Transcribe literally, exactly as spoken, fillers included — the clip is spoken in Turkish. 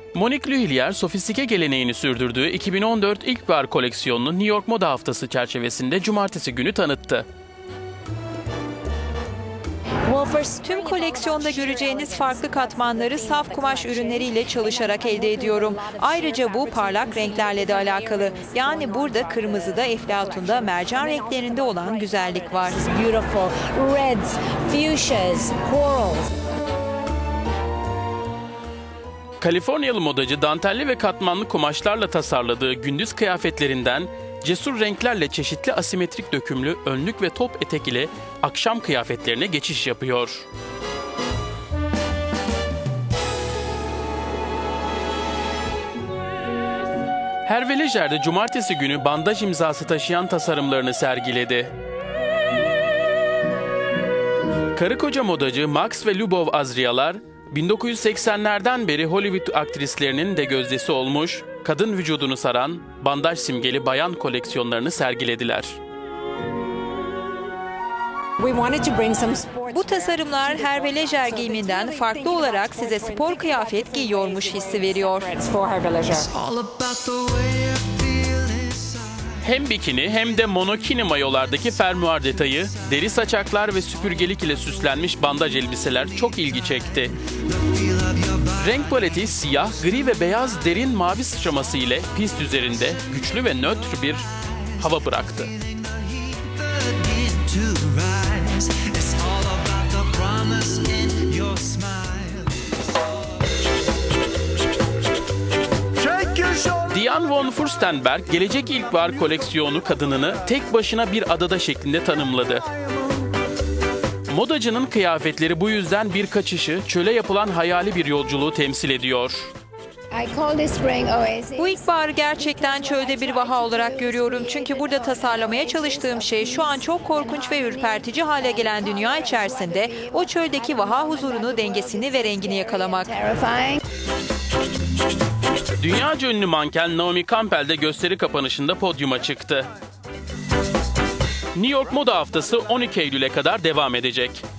Monique Lhuillier, sofistike geleneğini sürdürdüğü iki bin on dört ilkbahar koleksiyonunu New York Moda Haftası çerçevesinde cumartesi günü tanıttı. Tüm koleksiyonda göreceğiniz farklı katmanları saf kumaş ürünleriyle çalışarak elde ediyorum. Ayrıca bu parlak renklerle de alakalı. Yani burada kırmızıda, eflatunda, mercan renklerinde olan güzellik var. Beautiful reds, fuchsias, corals. Kaliforniyalı modacı dantelli ve katmanlı kumaşlarla tasarladığı gündüz kıyafetlerinden cesur renklerle çeşitli asimetrik dökümlü önlük ve top etek ile akşam kıyafetlerine geçiş yapıyor. Hervé Léger de cumartesi günü bandaj imzası taşıyan tasarımlarını sergiledi. Karı koca modacı Max ve Lubov Azrialar, bin dokuz yüz seksenlerden beri Hollywood aktrislerinin de gözdesi olmuş, kadın vücudunu saran bandaj simgeli bayan koleksiyonlarını sergilediler. Bu tasarımlar Hervé Léger giyiminden farklı olarak size spor kıyafet giyiyormuş hissi veriyor. Hem bikini hem de monokini mayolardaki fermuar detayı, deri saçaklar ve süpürgelik ile süslenmiş bandaj elbiseler çok ilgi çekti. Renk paleti siyah, gri ve beyaz derin mavi sıçraması ile pist üzerinde güçlü ve nötr bir hava bıraktı. Diane von Furstenberg, gelecek ilkbahar koleksiyonu kadınını tek başına bir adada şeklinde tanımladı. Modacının kıyafetleri bu yüzden bir kaçışı, çöle yapılan hayali bir yolculuğu temsil ediyor. Bu ilkbaharı gerçekten çölde bir vaha olarak görüyorum. Çünkü burada tasarlamaya çalıştığım şey şu an çok korkunç ve ürpertici hale gelen dünya içerisinde o çöldeki vaha huzurunu, dengesini ve rengini yakalamak. Dünyaca ünlü manken Naomi Campbell de gösteri kapanışında podyuma çıktı. New York Moda Haftası on iki Eylül'e kadar devam edecek.